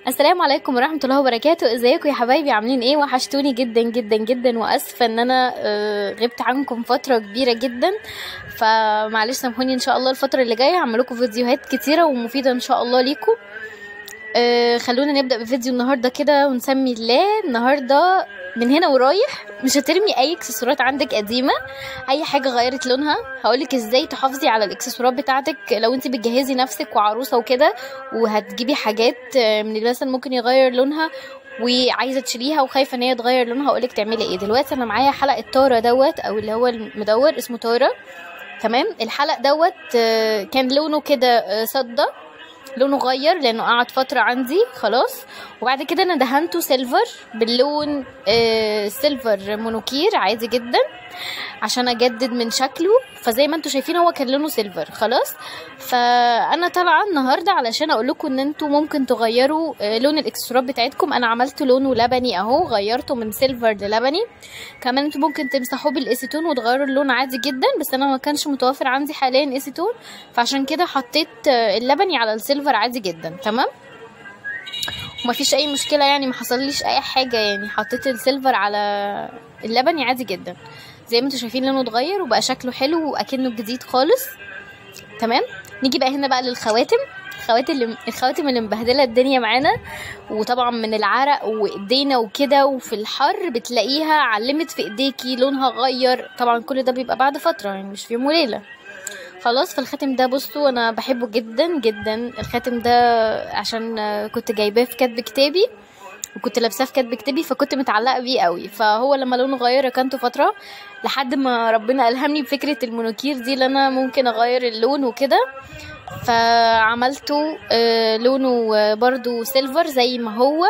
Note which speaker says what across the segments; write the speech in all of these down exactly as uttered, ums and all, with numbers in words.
Speaker 1: السلام عليكم ورحمة الله وبركاته. ازيكم يا حبايبي؟ عاملين ايه؟ وحشتوني جدا جدا جدا، واسفة ان انا آه، غبت عنكم فترة كبيرة جدا، فمعلش سامحوني. ان شاء الله الفترة اللي جاية هعمل لكم فيديوهات كتيرة ومفيدة ان شاء الله ليكم. آه، خلونا نبدأ بفيديو النهاردة كده ونسمي الله. النهاردة من هنا ورايح مش هترمي اي اكسسوارات عندك قديمة، اي حاجة غيرت لونها. هقولك ازاي تحافظي على الاكسسوارات بتاعتك لو انت بتجهزي نفسك وعروسة وكده، وهتجيبي حاجات من اللي مثلا ممكن يغير لونها وعايزه تشيليها وخايفه ان هي تغير لونها. هقولك تعملي ايه دلوقتي. انا معايا حلقه تارة دوت، او اللي هو المدور اسمه تارة. تمام. الحلق دوت آه، كان لونه كده آه، صدى، لونه غير لانه قعد فتره عندي خلاص. وبعد كده انا دهنته سيلفر باللون آه سيلفر مونوكير عادي جدا عشان اجدد من شكله. فزي ما انتوا شايفين هو كان لونه سيلفر خلاص. فانا طالعه النهارده علشان اقول لكم ان انتوا ممكن تغيروا آه لون الاكسسوارات بتاعتكم. انا عملته لونه لبني اهو، غيرته من سيلفر للبني. كمان انتوا ممكن تمسحوه بالاسيتون وتغيروا اللون عادي جدا، بس انا ما كانش متوفر عندي حاليا اسيتون، فعشان كده حطيت آه اللبني على السيلفر عادي جدا. تمام. ومفيش اي مشكله يعني، ما حصليش اي حاجه يعني. حطيت السيلفر على اللبني عادي جدا. زي ما انتوا شايفين لونه اتغير وبقى شكله حلو واكنه جديد خالص. تمام. نيجي بقى هنا بقى للخواتم. الخواتم اللي الخواتم اللي مبهدله الدنيا معانا، وطبعا من العرق وايدينا وكده وفي الحر بتلاقيها علمت في ايديكي لونها غير. طبعا كل ده بيبقى بعد فتره يعني، مش في يوم وليله خلاص. فالخاتم ده بصوا انا بحبه جدا جدا. الخاتم ده عشان كنت جايباه في كاتب كتابي وكنت لابساه في كاتب كتابي، فكنت متعلقه بيه قوي. فهو لما لونه غير ركنته فتره لحد ما ربنا الهمني بفكره المونوكير دي، اللي انا ممكن اغير اللون وكده. فعملته آه لونه برضو سيلفر زي ما هو.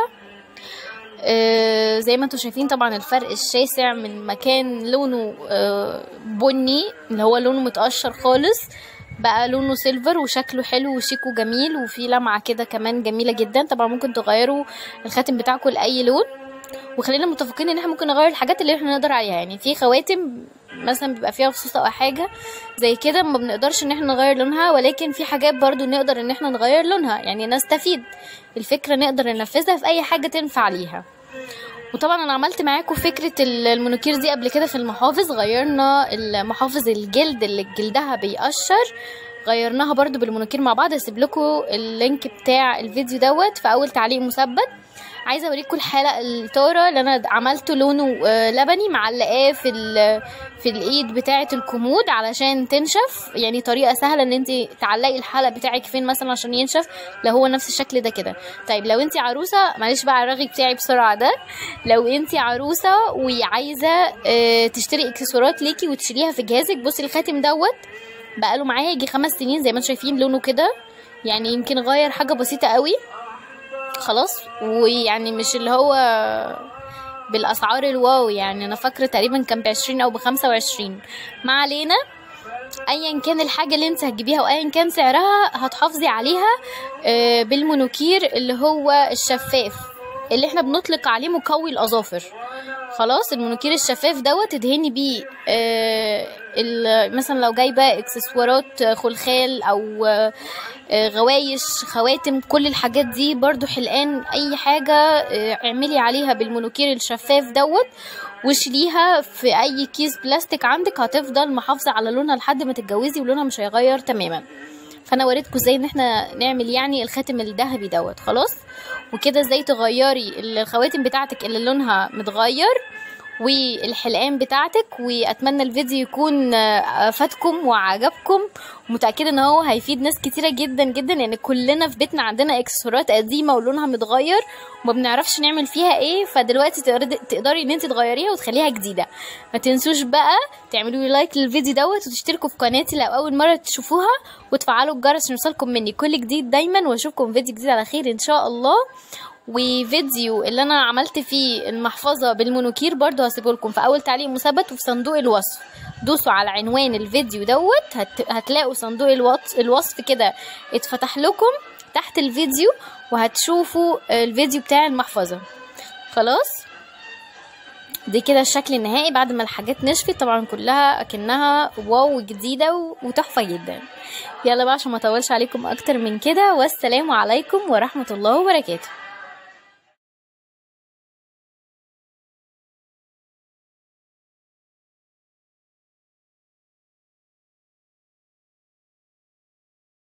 Speaker 1: آه زي ما انتوا شايفين طبعا الفرق الشاسع من مكان لونه آه بني اللي هو لونه متقشر خالص، بقى لونه سيلفر وشكله حلو وشيك وجميل وفي لمعة كده كمان جميلة جدا. طبعا ممكن تغيروا الخاتم بتاعكم لأي لون، وخلينا متفقين ان احنا ممكن نغير الحاجات اللي احنا نقدر عليها. يعني في خواتم مثلا بيبقى فيها خصوص او حاجة زي كده ما بنقدرش ان احنا نغير لونها، ولكن في حاجات برضو نقدر ان احنا نغير لونها، يعني نستفيد الفكرة نقدر ننفذها في اي حاجة تنفع ليها. وطبعا انا عملت معاكم فكره المونوكير دي قبل كده في المحافظ. غيرنا المحافظ الجلد اللي جلدها بيقشر، غيرناها برضو بالمونوكير مع بعض. هسيب لكم اللينك بتاع الفيديو دوت في اول تعليق مثبت. عايزه اوريكم الحلقه التارة اللي انا عملته لونه لبني، معلقاه في في الايد بتاعه الكومود علشان تنشف. يعني طريقه سهله ان انت تعلقي الحلق بتاعك فين مثلا عشان ينشف لو هو نفس الشكل ده كده. طيب لو انت عروسه، معلش بقى على الرغي بتاعي بسرعه ده، لو انت عروسه وعايزه اه تشتري اكسسوارات ليكي وتشيليها في جهازك، بصي الخاتم دوت بقاله معايا يجي خمس سنين زي ما انتم شايفين لونه كده. يعني يمكن غير حاجه بسيطه قوي خلاص، ويعني مش اللي هو بالاسعار الواو يعني. انا فاكره تقريبا كان بعشرين او بخمسة وعشرين. ما علينا، ايا كان الحاجه اللي انت هتجيبيها وايا كان سعرها هتحافظي عليها بالمونوكير اللي هو الشفاف اللي احنا بنطلق عليه مقوي الاظافر خلاص. المونوكير الشفاف دوت تدهني بيه آه مثلا لو جايبه اكسسوارات خلخال او آه غوايش خواتم، كل الحاجات دي برضو حلقان اي حاجه آه اعملي عليها بالمونوكير الشفاف دوت وشيليها في اي كيس بلاستيك عندك، هتفضل محافظه على لونها لحد ما تتجوزي ولونها مش هيغير تماما. فانا وريتكم ازاي ان احنا نعمل يعني الخاتم الذهبي دوت خلاص. وكده ازاي تغيري الخواتم بتاعتك اللي لونها متغير والحلقان بتاعتك. واتمنى الفيديو يكون فاتكم وعجبكم، ومتاكده ان هو هيفيد ناس كتيره جدا جدا، لان يعني كلنا في بيتنا عندنا اكسسوارات قديمه ولونها متغير وما بنعرفش نعمل فيها ايه. فدلوقتي تقدري ان انت تغيريها وتخليها جديده. ما تنسوش بقى تعملوا لي لايك للفيديو دوت وتشتركوا في قناتي لو اول مره تشوفوها، وتفعلوا الجرس عشان يوصلكم مني كل جديد دايما. واشوفكم فيديو جديد على خير ان شاء الله. وفيديو اللي انا عملت فيه المحفظه بالمونوكير برضو هسيبه لكم في اول تعليق مثبت وفي صندوق الوصف. دوسوا على عنوان الفيديو دوت هت... هتلاقوا صندوق الوصف, الوصف كده اتفتح لكم تحت الفيديو، وهتشوفوا الفيديو بتاع المحفظه خلاص. دي كده الشكل النهائي بعد ما الحاجات نشفت. طبعا كلها اكنها واو جديده وتحفه جدا. يلا بقى عشان ما اطولش عليكم اكتر من كده، والسلام عليكم ورحمه الله وبركاته.